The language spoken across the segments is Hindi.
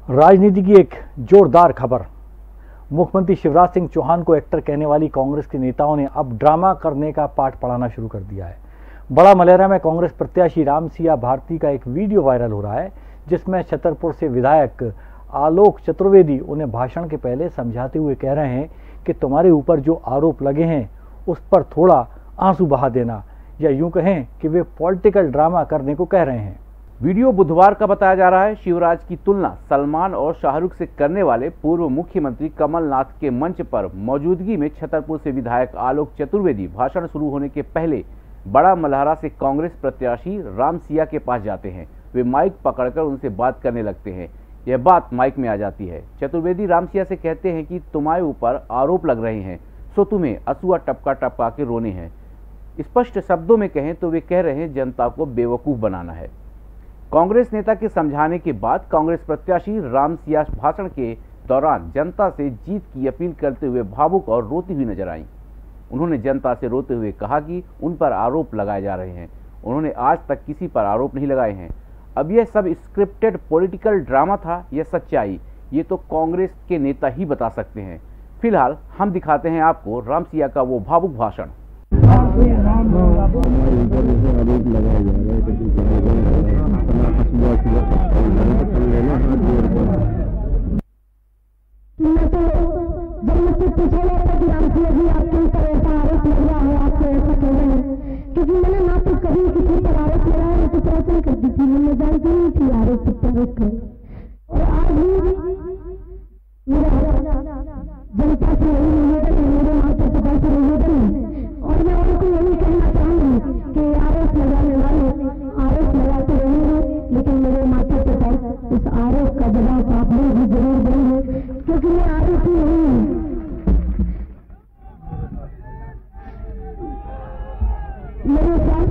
राजनीति की एक जोरदार खबर। मुख्यमंत्री शिवराज सिंह चौहान को एक्टर कहने वाली कांग्रेस के नेताओं ने अब ड्रामा करने का पाठ पढ़ाना शुरू कर दिया है। बड़ा मलेरा में कांग्रेस प्रत्याशी रामसिया भारती का एक वीडियो वायरल हो रहा है, जिसमें छतरपुर से विधायक आलोक चतुर्वेदी उन्हें भाषण के पहले समझाते हुए कह रहे हैं कि तुम्हारे ऊपर जो आरोप लगे हैं उस पर थोड़ा आंसू बहा देना, या यूं कहें कि वे पॉलिटिकल ड्रामा करने को कह रहे हैं। वीडियो बुधवार का बताया जा रहा है। शिवराज की तुलना सलमान और शाहरुख से करने वाले पूर्व मुख्यमंत्री कमलनाथ के मंच पर मौजूदगी में छतरपुर से विधायक आलोक चतुर्वेदी भाषण शुरू होने के पहले बड़ा मल्हारा से कांग्रेस प्रत्याशी रामसिया के पास जाते हैं। वे माइक पकड़कर उनसे बात करने लगते हैं। यह बात माइक में आ जाती है। चतुर्वेदी रामसिया से कहते हैं कि तुम्हारे ऊपर आरोप लग रहे हैं, सो तुम्हें असूआ टपका टपका के रोने हैं। स्पष्ट शब्दों में कहें तो वे कह रहे हैं जनता को बेवकूफ बनाना है। कांग्रेस नेता के समझाने के बाद कांग्रेस प्रत्याशी रामसिया भाषण के दौरान जनता से जीत की अपील करते हुए भावुक और रोती हुई नजर आईं। उन्होंने जनता से रोते हुए कहा कि उन पर आरोप लगाए जा रहे हैं। उन्होंने आज तक किसी पर आरोप नहीं लगाए हैं। अब यह सब स्क्रिप्टेड पॉलिटिकल ड्रामा था या सच्चाई, ये तो कांग्रेस के नेता ही बता सकते हैं। फिलहाल हम दिखाते हैं आपको रामसिया का वो भावुक भाषण। क्योंकि मैंने ना तो कभी किसी पर आरोप लगाया, ना तो प्रवचन करती थी, मैं जानती नहीं थी आरोप प्रत्यारोप। और आज भी मेरा जनता से यही निवेदन है, मेरे माता पिता से निवेदन है, और मैं उनको यही कहना चाहूंगी कि आरोप लगाने वाले आरोप लगाते रहेंगे, लेकिन मेरे माता पिता उस आरोप का जवाब आप लोग भी जरूर देंगे, क्योंकि मैं आरोपी नहीं हूँ। मेरे साथ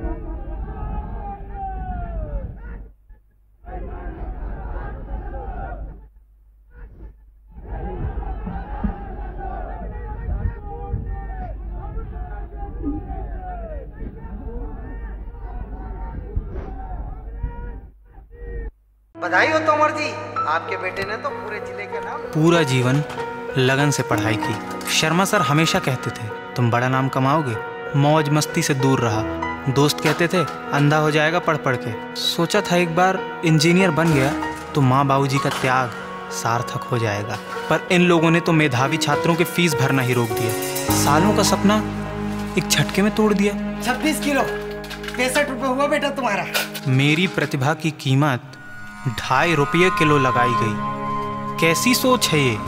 बधाई हो तोमर जी, आपके बेटे ने तो पूरे जिले के नाम। पूरा जीवन लगन से पढ़ाई की। शर्मा सर हमेशा कहते थे तुम बड़ा नाम कमाओगे। मौज मस्ती से दूर रहा। दोस्त कहते थे अंधा हो जाएगा पढ़ पढ़ के। सोचा था एक बार इंजीनियर बन गया तो माँ बाबूजी का त्याग सार्थक हो जाएगा, पर इन लोगों ने तो मेधावी छात्रों के फीस भरना ही रोक दिया। सालों का सपना एक झटके में तोड़ दिया। 26 किलो 65 रुपए हुआ बेटा तुम्हारा। मेरी प्रतिभा की कीमत 2.5 रुपये किलो लगाई गई। कैसी सोच है ये?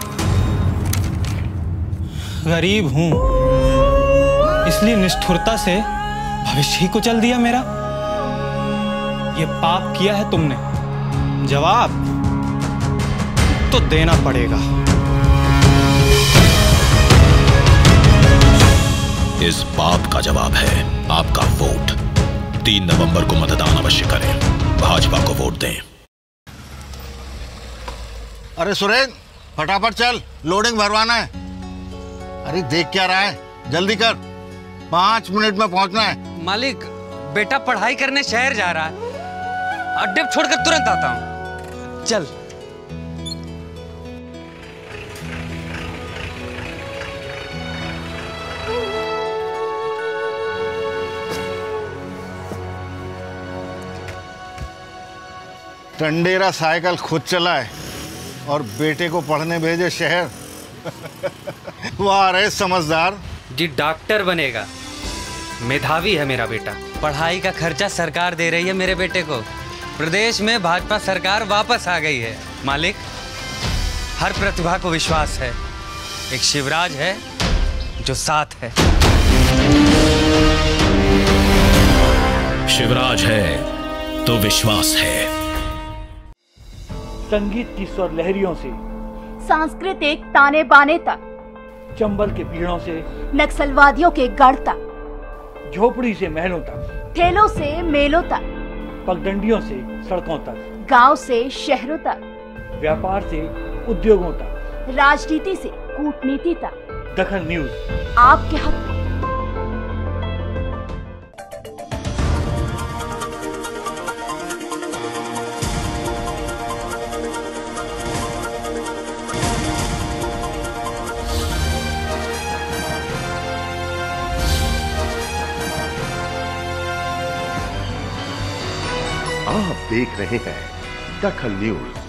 गरीब हूँ इसलिए निष्ठुरता से भविष्य ही कुचल दिया मेरा। ये पाप किया है तुमने, जवाब तो देना पड़ेगा। इस पाप का जवाब है आपका वोट। 3 नवंबर को मतदान अवश्य करें, भाजपा को वोट दें। अरे सुरेन, फटाफट चल, लोडिंग भरवाना है। अरे देख क्या रहा है, जल्दी कर, 5 मिनट में पहुंचना है। मालिक, बेटा पढ़ाई करने शहर जा रहा है, अड्डे छोड़कर तुरंत आता हूं। चल। टंडेरा साइकिल खुद चला है और बेटे को पढ़ने भेजे शहर। वाह रे समझदार। जी डॉक्टर बनेगा। मेधावी है मेरा बेटा। पढ़ाई का खर्चा सरकार दे रही है मेरे बेटे को। प्रदेश में भाजपा सरकार वापस आ गई है। मालिक, हर प्रतिभा को विश्वास है। एक शिवराज है जो साथ है। शिवराज है तो विश्वास है। संगीत की स्वर लहरियों से सांस्कृतिक ताने बाने तक, चंबल के पीड़ों से नक्सलवादियों के गढ़ तक, झोपड़ी से महलों तक, ठेलों से मेलों तक, पगडंडियों से सड़कों तक, गांव से शहरों तक, व्यापार से उद्योगों तक, राजनीति से कूटनीति तक, दखल न्यूज आपके हक में। आप देख रहे हैं दखल न्यूज।